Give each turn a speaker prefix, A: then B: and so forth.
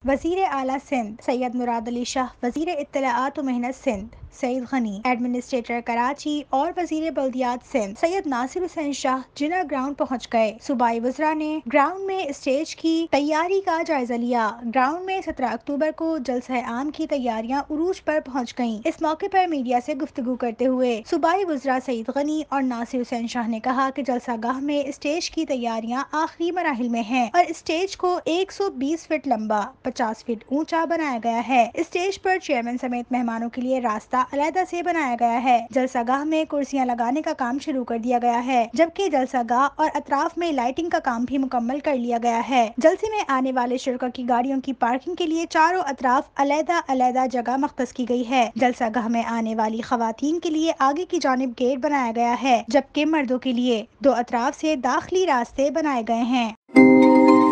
A: वज़ीर आला सिंध सैयद मुराद अली शाह, वज़ीर इत्तलाआत व मेहनत सिंध सईद गनी, एडमिनिस्ट्रेटर कराची और वज़ीर बल्दियात सिंध सैयद नासिर हुसैन शाह जिन्ना ग्राउंड पहुँच गए। सूबाई वुज़रा ने ग्राउंड में स्टेज की तैयारी का जायजा लिया। ग्राउंड में 17 अक्टूबर को जलसा आम की तैयारियां उरूज पर पहुँच गयीं। इस मौके पर मीडिया से गुफ्तगू करते हुए सूबाई वुज़रा सईद गनी और नासिर हुसैन शाह ने कहा कि जलसा गाह में स्टेज की तैयारियां आखिरी मराहिल में हैं और स्टेज को 120 फीट लंबा 50 फीट ऊंचा बनाया गया है। स्टेज पर चेयरमैन समेत मेहमानों के लिए रास्ता अलहदा से बनाया गया है। जलसा गाह में कुर्सियां लगाने का काम शुरू कर दिया गया है, जबकि जलसा गाह और अतराफ में लाइटिंग का काम भी मुकम्मल कर लिया गया है। जलसे में आने वाले शुरका की गाड़ियों की पार्किंग के लिए चारों अतराफ अलहदा अलहदा जगह मख्तस की गई है। जलसा गाह में आने वाली खवातीन के लिए आगे की जानिब गेट बनाया गया है, जबकि मर्दों के लिए दो अतराफ से दाखिली रास्ते बनाए गए हैं।